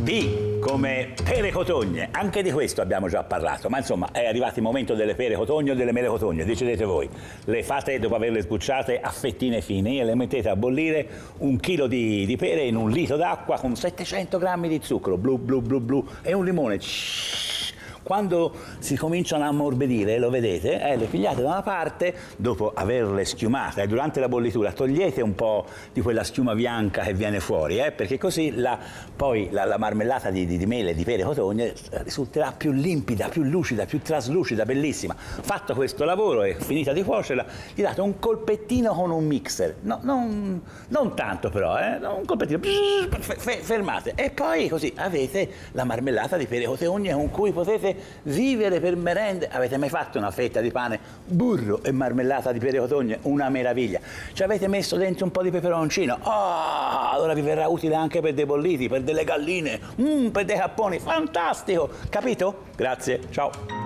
B come pere cotogne, anche di questo abbiamo già parlato, ma insomma è arrivato il momento delle pere cotogne o delle mele cotogne, decidete voi. Le fate, dopo averle sbucciate, a fettine fini e le mettete a bollire 1 chilo di pere in 1 litro d'acqua con 700 grammi di zucchero, blu blu blu blu, e un limone. Quando si cominciano a ammorbidire, lo vedete, le pigliate da una parte, dopo averle schiumate, e durante la bollitura togliete un po' di quella schiuma bianca che viene fuori, perché così poi la marmellata di mele, di pere cotogne, risulterà più limpida, più lucida, più traslucida, bellissima. Fatto questo lavoro e finita di cuocerla, gli date un colpettino con un mixer, no, non tanto però, un colpettino, fermate, e poi così avete la marmellata di pere cotogne con cui potete vivere per merende. Avete mai fatto una fetta di pane, burro e marmellata di pere cotogne? Una meraviglia. Ci avete messo dentro un po' di peperoncino? Allora vi verrà utile anche per dei bolliti, per delle galline, per dei capponi. Fantastico! Capito? Grazie, ciao!